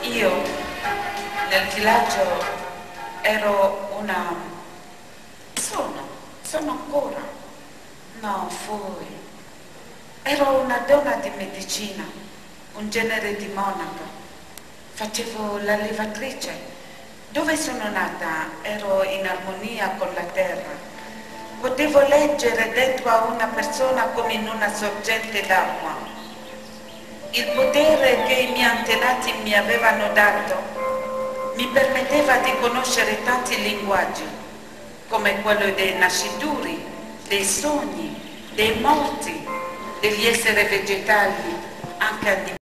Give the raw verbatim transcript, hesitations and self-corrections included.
Io nel villaggio ero una... sono, sono ancora, no, fui. Ero una donna di medicina, un genere di monaca. Facevo la levatrice. Dove sono nata ero in armonia con la terra. Potevo leggere dentro a una persona come in una sorgente d'acqua. Il potere che i miei antenati mi avevano dato mi permetteva di conoscere tanti linguaggi, come quello dei nascituri, dei sogni, dei morti, degli esseri vegetali, anche animali.